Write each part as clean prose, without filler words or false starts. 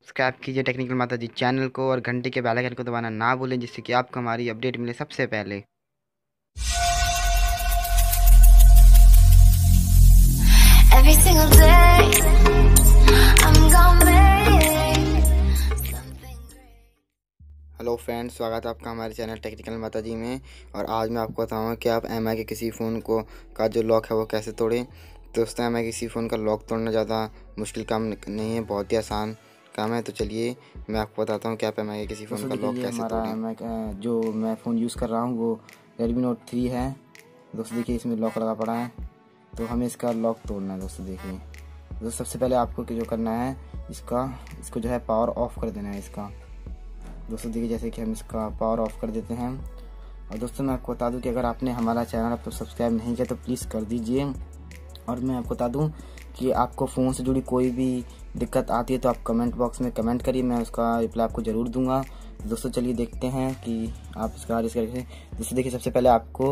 Subscribe कीजिए technical माता जी channel को और घंटे के बेल आइकन को दबाना ना भूलें, जिससे कि आपको हमारी अपडेट मिले सबसे पहले। Every single day, I'm gonna make something great. Hello friends, स्वागत है आपका हमारे चैनल टेक्निकल माता जी में। और आज मैं आपको बताऊंगा कि आप एमआई के किसी फ़ोन को का जो लॉक है वो कैसे तोड़ें। दोस्तों, एमआई के किसी फ़ोन का लॉक तोड़ना ज़्यादा मुश्किल काम नहीं है, बहुत ही आसान काम है। तो चलिए मैं आपको बताता हूँ कि आप एमआई के किसी फ़ोन का लॉक कैसे तोड़ें। हमारा जो मैं फ़ोन यूज़ कर रहा हूँ वो Redmi Note 3 है। दोस्तों देखिए, इसमें लॉक लगा पड़ा है, तो हमें इसका लॉक तोड़ना है। दोस्तों देखिए, दोस्तों सबसे पहले आपको जो करना है, इसको जो है पावर ऑफ कर देना है इसका। दोस्तों देखिए, जैसे कि हम इसका पावर ऑफ कर देते हैं। और दोस्तों मैं आपको बता दूं कि अगर आपने हमारा चैनल अब तक सब्सक्राइब नहीं किया तो प्लीज़ कर दीजिए। और मैं आपको बता दूं कि आपको फ़ोन से जुड़ी कोई भी दिक्कत आती है तो आप कमेंट बॉक्स में कमेंट करिए, मैं उसका रिप्लाई आपको ज़रूर दूंगा। दोस्तों चलिए देखते हैं कि आप इसका रिस्क करके। दोस्तों देखिए, सबसे पहले आपको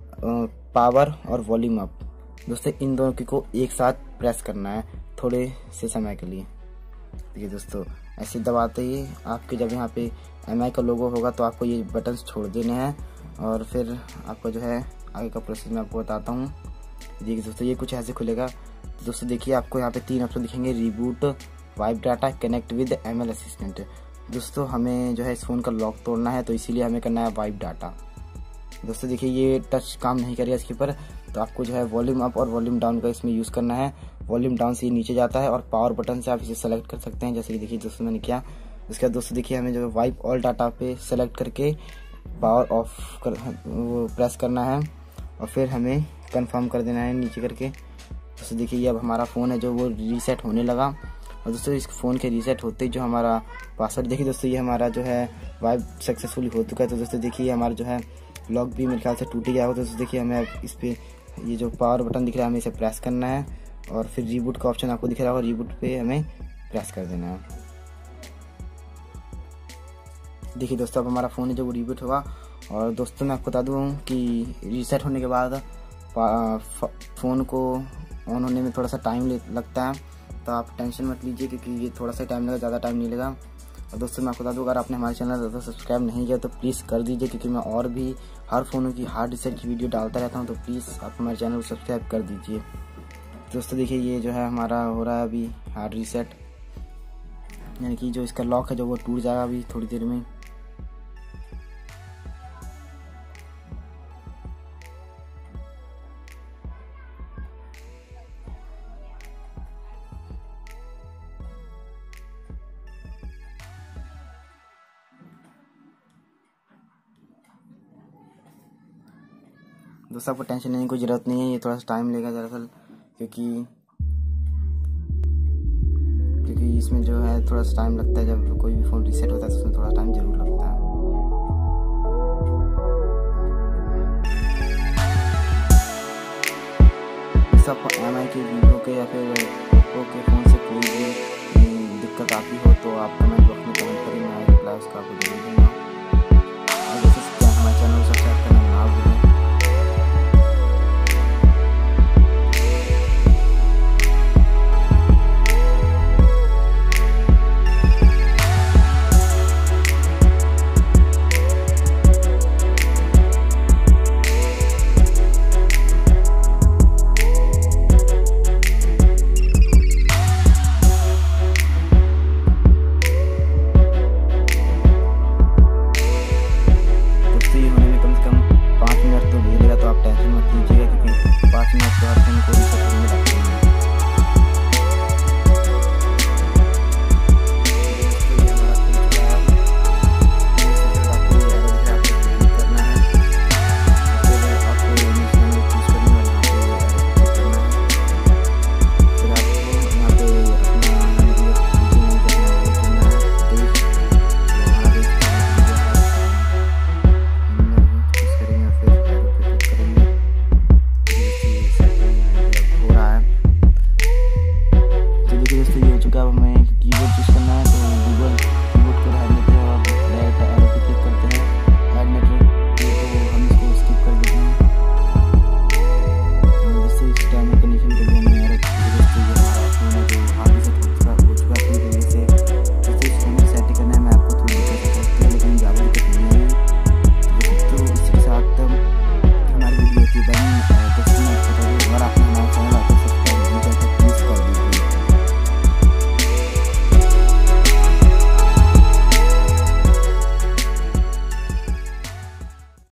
पावर और वॉल्यूम अप, दोस्तों इन दोनों की को एक साथ प्रेस करना है थोड़े से समय के लिए। देखिए दोस्तों, ऐसे दबाते ही आपके जब यहाँ पे एमआई का लोगो होगा तो आपको ये बटन्स छोड़ देने हैं और फिर आपको जो है आगे का प्रोसेस मैं आपको बताता हूँ। देखिए दोस्तों, ये कुछ ऐसे खुलेगा। तो दोस्तों देखिए, आपको यहाँ पे 3 ऑप्शन दिखेंगे: reboot, wipe data, connect with ML assistant. दोस्तों हमें जो है इस फ़ोन का लॉक तोड़ना है, तो इसीलिए हमें करना है वाइप डाटा। दोस्तों देखिए, ये टच काम नहीं करेगा इसके ऊपर, तो आपको जो है वॉल्यूम अप और वॉल्यूम डाउन का इसमें यूज़ करना है। वॉल्यूम डाउन से ये नीचे जाता है और पावर बटन से आप इसे सेलेक्ट कर सकते हैं, जैसे कि देखिए दोस्तों मैंने किया। उसके बाद दोस्तों देखिए, हमें जो है वाइप ऑल डाटा पे सेलेक्ट करके पावर ऑफ कर वो प्रेस करना है और फिर हमें कंफर्म कर देना है नीचे करके। दोस्तों देखिए, ये अब हमारा फ़ोन है जो वो रीसेट होने लगा। और दोस्तों इस फ़ोन के रीसेट होते ही जो हमारा पासवर्ड, देखिए दोस्तों ये हमारा जो है वाइप सक्सेसफुली हो चुका है। तो दोस्तों देखिए, हमारा जो है लॉक भी मेरे ख्याल से टूट ही गया हो। तो दोस्तों देखिए, हमें इस पर ये जो पावर बटन दिख रहा है हमें इसे प्रेस करना है और फिर रीबूट का ऑप्शन आपको दिख रहा होगा, रीबूट पे हमें प्रेस कर देना है। देखिए दोस्तों, अब हमारा फ़ोन है जो वो रीबूट होगा। और दोस्तों मैं आपको बता दूँ कि रीसेट होने के बाद फ़ोन को ऑन होने में थोड़ा सा टाइम लगता है, तो आप टेंशन मत लीजिए क्योंकि ये थोड़ा सा टाइम लगेगा, ज़्यादा टाइम नहीं लगेगा। और दोस्तों मैं आपको बता दूँ, अगर आपने हमारे चैनल को सब्सक्राइब नहीं किया तो प्लीज़ कर दीजिए, क्योंकि मैं और भी हर फ़ोनों की हार्ड रीसेट की वीडियो डालता रहता हूँ, तो प्लीज़ आप हमारे चैनल को सब्सक्राइब कर दीजिए। दोस्तों देखिए, ये जो है हमारा हो रहा है अभी हार्ड रीसेट, यानी कि जो इसका लॉक है जो वो टूट जाएगा अभी थोड़ी देर में। दोस्तों आपको टेंशन लेने की ज़रूरत नहीं है, ये थोड़ा सा टाइम लेगा दरअसल, क्योंकि इसमें जो है थोड़ा सा टाइम लगता है। जब कोई भी फ़ोन रीसेट होता है तो उसमें थोड़ा टाइम ज़रूर लगता है। दोस्तों आपको एमआई के, वीवो के या फिर ओप्पो के फ़ोन से कोई भी दिक्कत आती हो तो आप कमेंट बॉक्स में कमेंट करें, मैं रिप्लाई उसका आपको दे दूँगा।